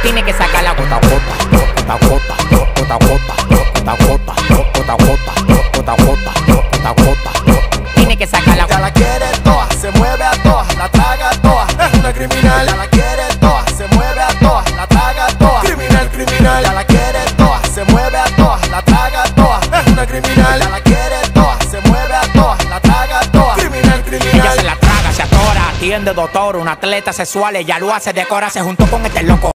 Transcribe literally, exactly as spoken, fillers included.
Tiene que sacar la gota a gota, gota a gota, gota a gota, gota a gota, gota a gota, gota a gota, gota a gota. Tiene que sacar la gota. Ya la quiere toa, se mueve a toa, la traga toa, es una criminal. Ya la quiere toa, se mueve a toa, la traga toa, criminal, criminal. Ya la quiere toa, se mueve a toa, la traga toa, es una criminal. Ya la quiere toa, se mueve a toa, la traga toa, criminal, criminal. Ella se la traga, se atora, atiende doctor, un atleta sexual, ella lo hace, decora, se juntó con este loco.